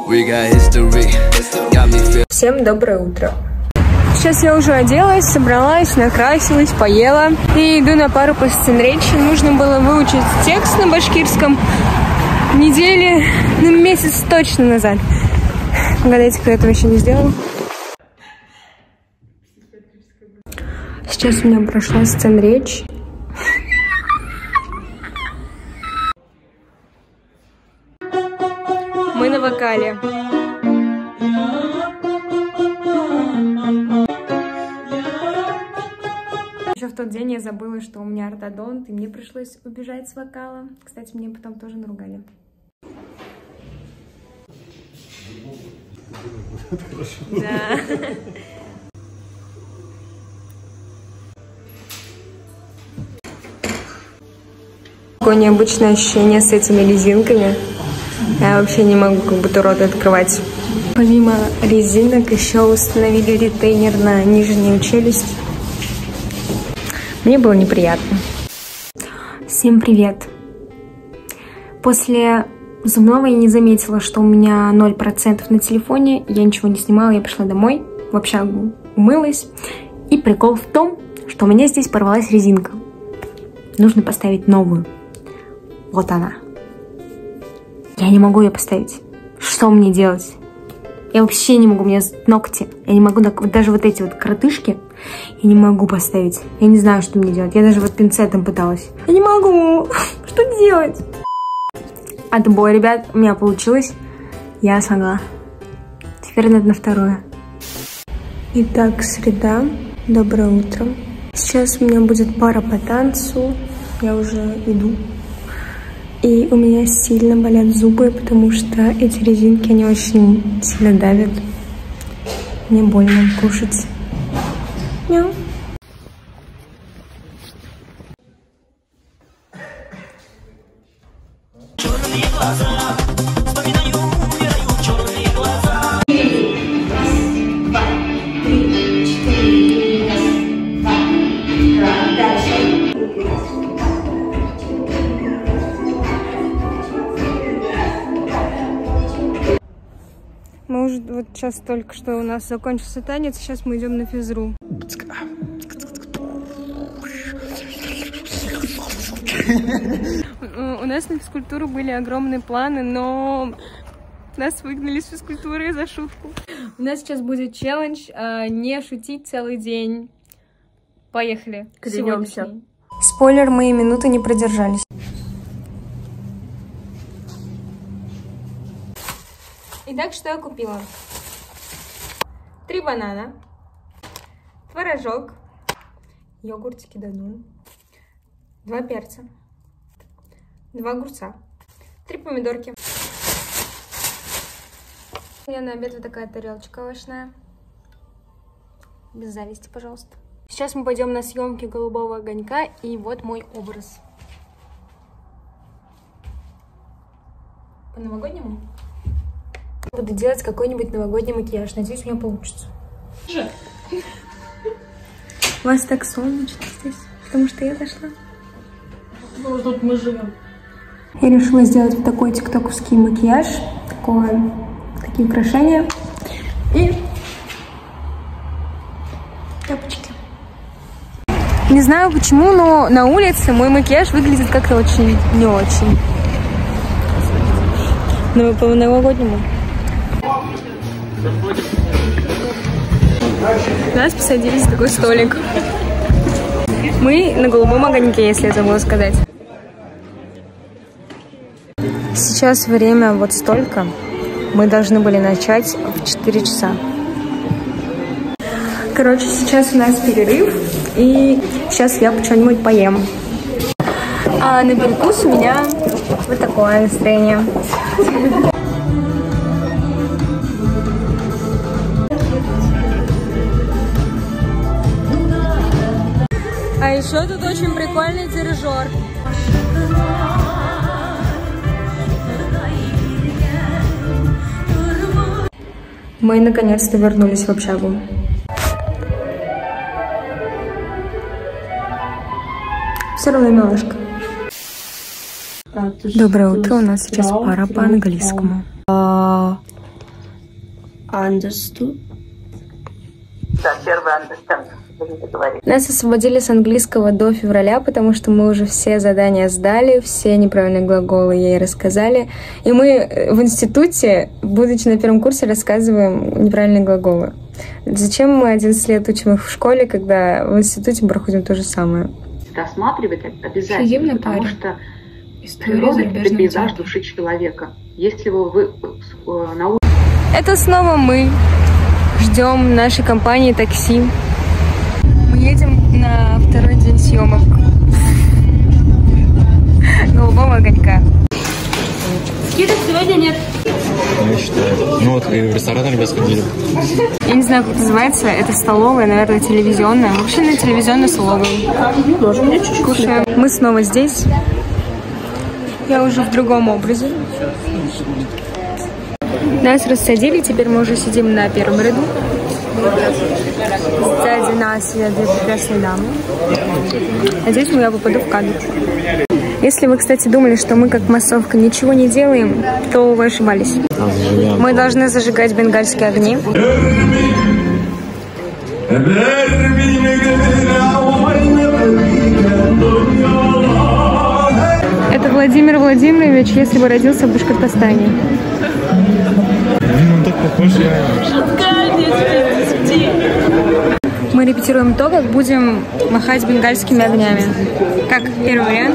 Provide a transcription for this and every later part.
Всем доброе утро. Сейчас я уже оделась, собралась, накрасилась, поела. И иду на пару по сценречи. Нужно было выучить текст на башкирском недели, месяц точно назад. Угадайте, кто этого еще не сделал. Сейчас у меня прошла сценречь. Мы на вокале. Еще в тот день я забыла, что у меня ортодонт, и мне пришлось убежать с вокала. Кстати, мне потом тоже наругали. Да. Такое необычное ощущение с этими резинками. Я вообще не могу как будто рот открывать. Помимо резинок еще установили ретейнер на нижнюю челюсть. Мне было неприятно. Всем привет. После зубного я не заметила, что у меня 0% на телефоне. Я ничего не снимала, я пришла домой, в общагу, умылась. И прикол в том, что у меня здесь порвалась резинка. Нужно поставить новую. Вот она. Я не могу ее поставить. Что мне делать? Я вообще не могу, у меня ногти. Я не могу, даже вот эти вот коротышки, я не могу поставить. Я не знаю, что мне делать. Я даже вот пинцетом пыталась. Я не могу. Что делать? Отбой, ребят. У меня получилось. Я смогла. Теперь надо на второе. Итак, среда. Доброе утро. Сейчас у меня будет пара по танцу. Я уже иду. И у меня сильно болят зубы, потому что эти резинки, они очень сильно давят. Мне больно кушать. Мяу. Мы уже вот сейчас только что у нас закончился танец, сейчас мы идем на физру. У нас на физкультуру были огромные планы, но нас выгнали с физкультуры за шутку. У нас сейчас будет челлендж не шутить целый день. Поехали. Клянемся. Спойлер, мы и минуты не продержались. Итак, что я купила? 3 банана, творожок, йогуртики Данон, 2 перца, 2 огурца, 3 помидорки. У меня на обед вот такая тарелочка овощная. Без зависти, пожалуйста. Сейчас мы пойдем на съемки «Голубого огонька», и вот мой образ. По-новогоднему? Буду делать какой-нибудь новогодний макияж. Надеюсь, у меня получится. У вас так солнечно здесь, потому что я зашла. Ну, тут мы живем. Я решила сделать вот такой тиктоковский макияж. Такие украшения. И тапочки. Не знаю почему, но на улице мой макияж выглядит как-то очень не очень. Но по-новогоднему. Нас посадили за такой столик. Мы на голубом огоньке, если я забыла сказать. Сейчас время вот столько. Мы должны были начать в 4 часа. Короче, сейчас у нас перерыв. И сейчас я что-нибудь поем. А на перекус у меня вот такое настроение. А еще тут очень прикольный дирижер. Мы наконец-то вернулись в общагу. Все равно милашка. Доброе утро, у нас сейчас пара по английскому. Understood. Да, первый understand. Нас освободили с английского до февраля, потому что мы уже все задания сдали, все неправильные глаголы ей рассказали. И мы в институте, будучи на первом курсе, рассказываем неправильные глаголы. Зачем мы 11 лет учим их в школе, когда в институте мы проходим то же самое? Досматривать обязательно, потому что природа — это пейзаж души человека. Если вы научитесь... Это снова мы ждем нашей компании такси. Мы едем на второй день съемок «Голубого огонька». Скидок сегодня нет. Я считаю. Ну вот и в ресторан ребят сходили. Я не знаю, как называется. Это столовая, наверное, телевизионная. Вообще на телевизионной столовой. Тоже мне чуть-чуть. Кушаем. Мы снова здесь. Я уже в другом образе. Нас рассадили, теперь мы уже сидим на первом ряду. Сзади нас сидят две прекрасные дамы. Надеюсь, я попаду в кадр. Если вы, кстати, думали, что мы как массовка ничего не делаем, то вы ошибались. Мы должны зажигать бенгальские огни. Это Владимир Владимирович, если бы родился в Башкортостане. Он так похож, Мы репетируем то, как будем махать бенгальскими огнями. Как первый вариант.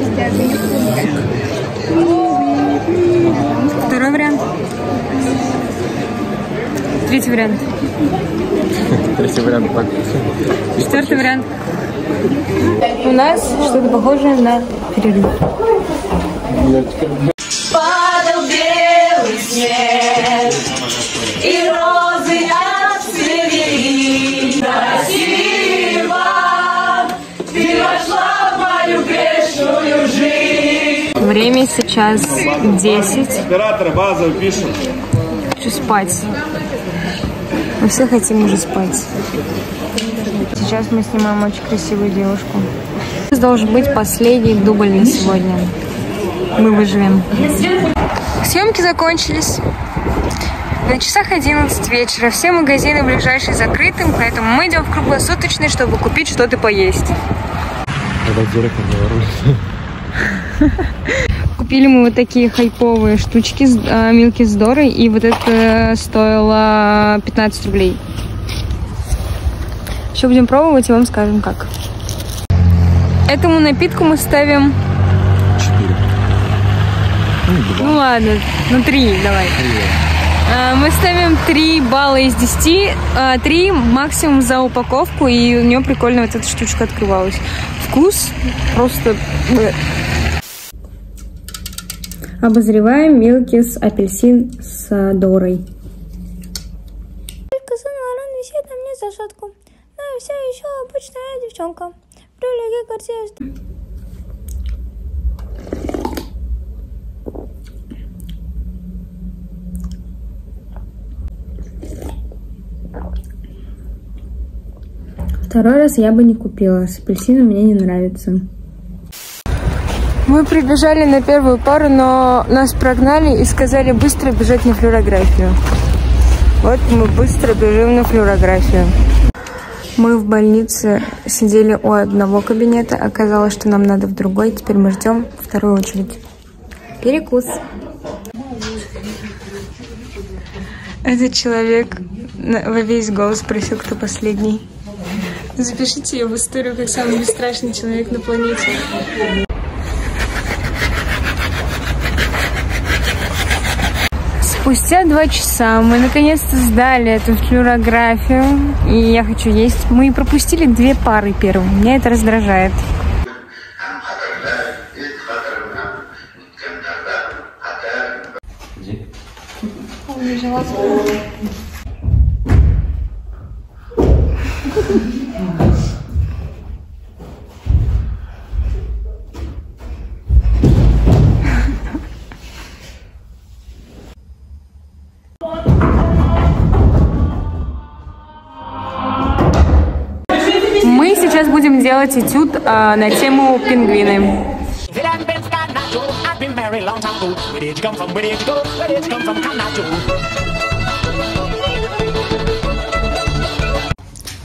Второй вариант. Третий вариант. Третий вариант. Четвертый вариант. У нас что-то похожее на перерыв. Падал белый снег, и розы отцвели. Красиво ты вошла в мою грешную жизнь. Время сейчас 10. Оператор, базу пишем. Хочу спать. Мы все хотим уже спать. Сейчас мы снимаем очень красивую девушку. Это должен быть последний дубль на сегодня. Мы выживем. Съемки закончились. На часах 11 вечера. Все магазины ближайшие закрыты, поэтому мы идем в круглосуточный, чтобы купить что-то поесть. Купили мы вот такие хайповые штучки Милки с Дорой, и вот это стоило 15 рублей. Еще будем пробовать и вам скажем как. Этому напитку мы ставим... 4. Ну ладно, 3 давай. Мы ставим 3 балла из 10, 3 максимум за упаковку, и у нее прикольно вот эта штучка открывалась. Вкус просто... Обозреваем Милкис апельсин с Дорой. Только сын ворон висит на мне за шутку. Но я все еще обычная девчонка. Привлеки квартиру. Второй раз я бы не купила. С апельсином мне не нравится. Мы прибежали на первую пару, но нас прогнали и сказали быстро бежать на флюорографию. Вот мы быстро бежим на флюорографию. Мы в больнице сидели у одного кабинета, оказалось, что нам надо в другой. Теперь мы ждем вторую очередь. Перекус. Этот человек во весь голос спросил, кто последний. Запишите ее в историю как самый бесстрашный человек на планете. Спустя 2 часа мы наконец-то сдали эту флюорографию, и я хочу есть. Мы пропустили 2 пары первым. Меня это раздражает. Мы сейчас будем делать этюд на тему пингвины.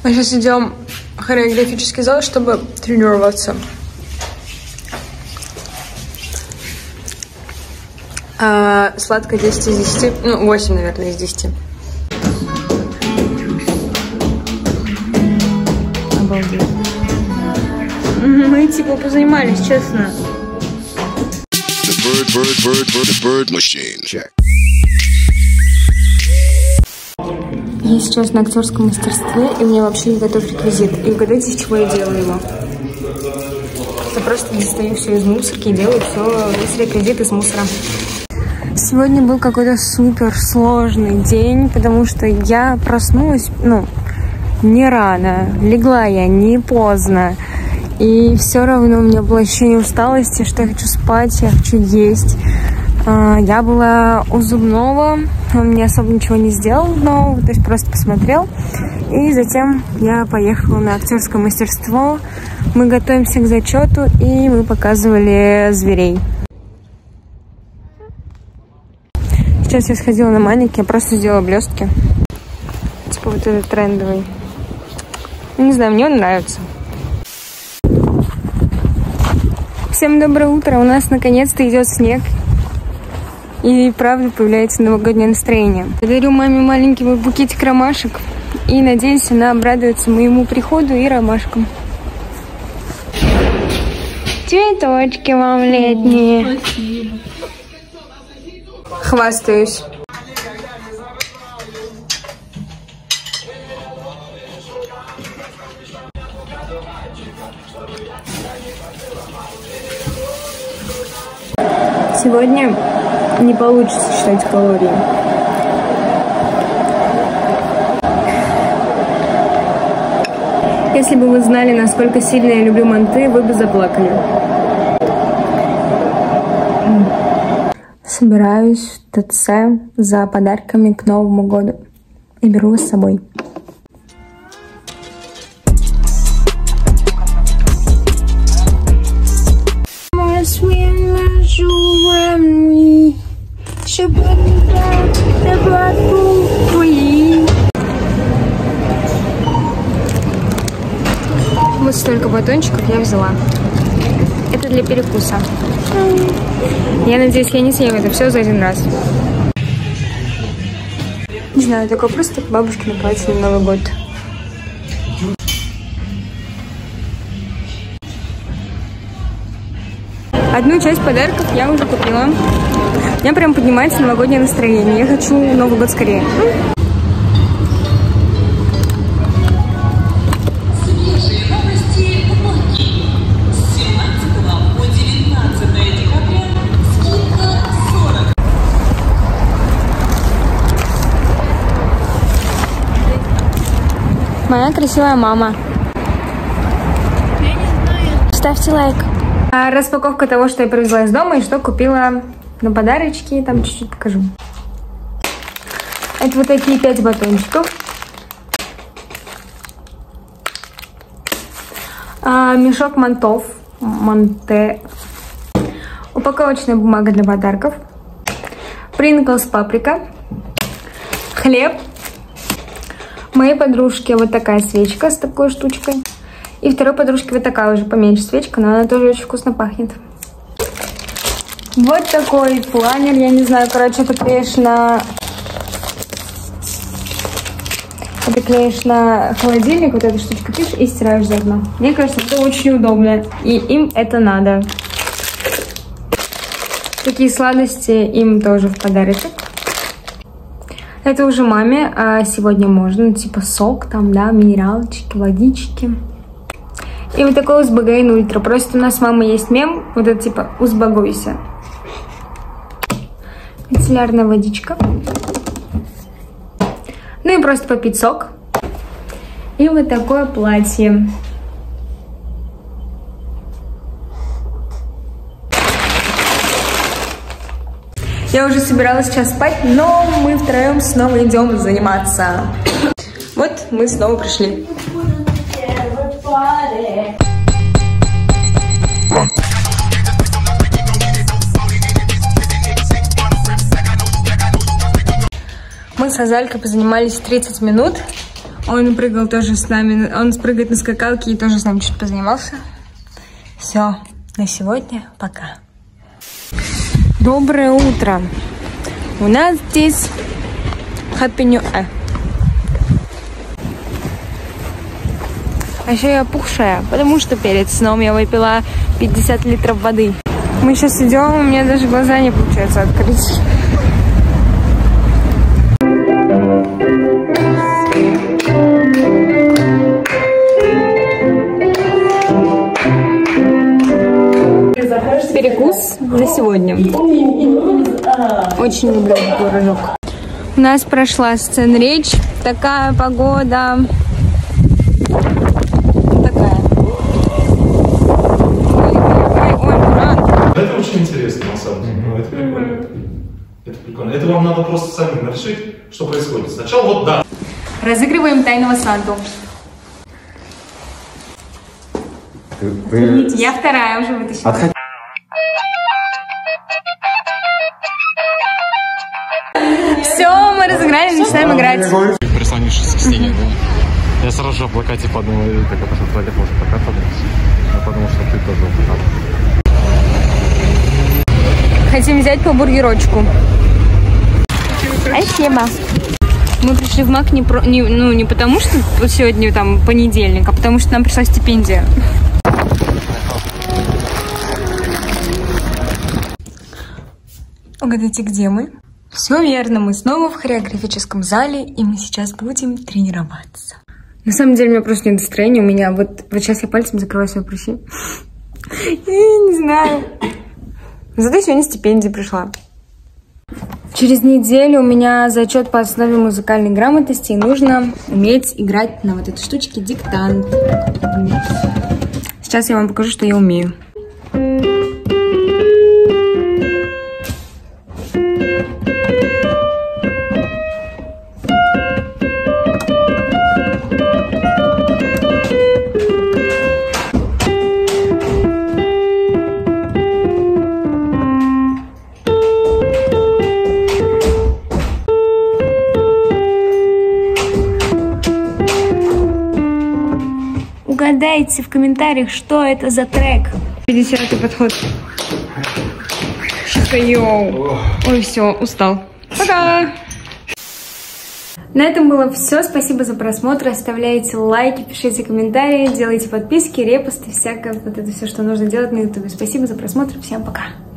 Мы сейчас идем в хореографический зал, чтобы тренироваться. Сладкое 10 из 10. Ну, 8, наверное, из 10. Обалдеть. Мы типа позанимались, честно. Я сейчас на актерском мастерстве, и мне вообще не готов реквизит. И угадайте, из чего я делаю его. Я просто достаю все из мусорки и делаю все, весь реквизит из мусора. Сегодня был какой-то супер сложный день, потому что я проснулась, не рано, легла я не поздно. И все равно у меня было ощущение усталости, что я хочу спать, я хочу есть. Я была у зубного, он мне особо ничего не сделал нового, то есть просто посмотрел. И затем я поехала на актерское мастерство. Мы готовимся к зачету, и мы показывали зверей. Сейчас я сходила на маник, я просто сделала блестки. Типа вот этот трендовый. Не знаю, мне он нравится. Всем доброе утро. У нас наконец-то идет снег. И правда появляется новогоднее настроение. Я дарю маме маленький букетик ромашек. И надеюсь, она обрадуется моему приходу и ромашкам. Цветочки вам летние. Спасибо. Хвастаюсь. Сегодня не получится считать калории. Если бы вы знали, насколько сильно я люблю манты, вы бы заплакали. Собираюсь в ТЦ за подарками к Новому году и беру вас с собой. Вот столько батончиков я взяла. Это для перекуса. Я надеюсь, я не съем это все за один раз. Не знаю, такое просто бабушкино платье на Новый год. Одну часть подарков я уже купила. У меня прям поднимается новогоднее настроение. Я хочу Новый год скорее. Моя красивая мама. Ставьте лайк. Распаковка того, что я привезла из дома и что купила на подарочки. Там чуть-чуть покажу. Это вот такие 5 батончиков. Мешок мантов. Упаковочная бумага для подарков. Принглс паприка. Хлеб. Моей подружке вот такая свечка с такой штучкой. И второй подружке вот такая уже поменьше свечка, но она тоже очень вкусно пахнет. Вот такой планер, я не знаю, короче, это клеишь на холодильник, вот эту штучку пишешь и стираешь заодно. Мне кажется, это очень удобно, и им это надо. Такие сладости им тоже в подарочек. Это уже маме, а сегодня можно, типа сок там, да, минералочки, водички. И вот такой Узбагайн Ультра. Просто у нас с мамой есть мем, вот это типа «Узбагойся». Мицеллярная водичка. Ну и просто попить сок. И вот такое платье. Я уже собиралась сейчас спать, но мы втроем снова идем заниматься. Вот мы снова пришли. Мы с Азалькой позанимались 30 минут. Он прыгал тоже с нами. Он спрыгает на скакалке и тоже с нами чуть позанимался. Все, на сегодня пока. Доброе утро. У нас здесь Happy New Year. А еще я опухшая, потому что перед сном я выпила 50 литров воды. Мы сейчас идем, у меня даже глаза не получается открыть. Перекус на сегодня. Очень люблю творожок. У нас прошла сценречь. Такая погода. Такая. Это очень интересно, на самом деле. Ну, это прикольно. Это прикольно. Это вам надо просто самим решить, что происходит. Сначала вот да. Разыгрываем тайного Санту. Извините, я вторая уже вытащила. Все, мы разыграли, начинаем играть. Прислонившись к стене, да. Я сразу же в плакате подумал, как это, что туалет может плакат подумать. Я подумал, что ты тоже плакат. Хотим взять по бургерочку. Спасибо. Мы пришли в МАК не потому, что вот сегодня там понедельник, а потому что нам пришла стипендия. Угадайте, где мы? Все верно, мы снова в хореографическом зале, и мы сейчас будем тренироваться. На самом деле, у меня просто нет настроения, у меня вот сейчас я пальцем закрываю свои прыщи. Я не знаю. Зато сегодня стипендия пришла. Через неделю у меня зачет по основе музыкальной грамотности, и нужно уметь играть на вот этой штучке диктант. Сейчас я вам покажу, что я умею. Угадайте в комментариях, что это за трек. 50-й подход. Йоу. Ой, все, устал. Пока! На этом было все. Спасибо за просмотр. Оставляйте лайки, пишите комментарии, делайте подписки, репосты, всякое вот это все, что нужно делать на YouTube. Спасибо за просмотр. Всем пока!